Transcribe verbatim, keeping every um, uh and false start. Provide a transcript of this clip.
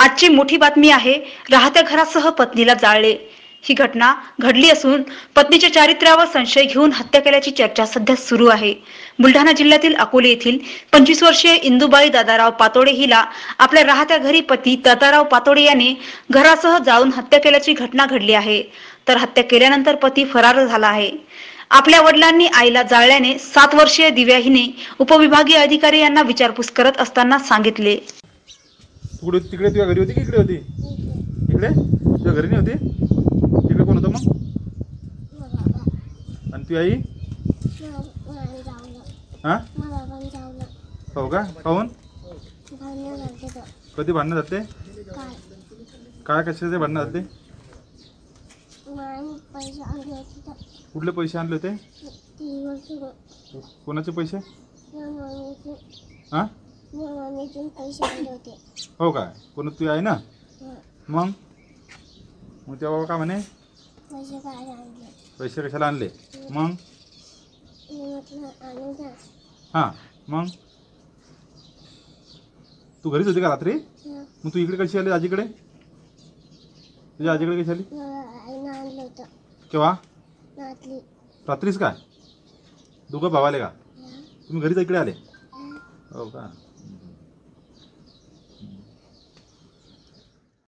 आजची मोठी बातमी आहे, राहत्या घरासह पत्नीला जाळले। ही घटना घडली असून पत्नीच्या चारित्र्यावर संशय घेऊन हत्या केल्याची चर्चा सध्या सुरू आहे। बुलढाणा जिल्ह्यातील अकोले येथील पंचवीस वर्षीय इंदुबाई दादाराव पातोडे हिला आपल्या राहत्या घरी पती दादाराव पातोडे याने घरासह जाळून हत्या केल्याची घटना घडली आहे। तर हत्या केल्यानंतर पती फरार झाला आहे। आपल्या वडिलांनी आईला जाळल्याने सात वर्षीय दिव्या हिने उपविभागीय अधिकारी यांना विचारपूस करत असताना सांगितले। कुठे तिकडे तुझ्या घरी होती की इकडे होती? इकडे तुझ्या घरी नाही होती? तिकडे कोण होतं मग? आणि तुझी आई? हा हो का? काहून? कधी भांडणं झालते? काय कशाचे भांडणं झालते? कुठले पैसे आणले होते? कोणाचे पैसे? हा हो काय? कोण तू आहे ना? मग मग तेव्हा का म्हणे पैसे कशाला आणले? मग हां मग तू घरीच होती का रात्री? मग तू इकडे कशी आली आजीकडे? तुझ्या आजीकडे कशी आली? केव्हा? रात्रीच काय? दोघं भावाले का? तुम्ही घरीच इकडे आले हो का?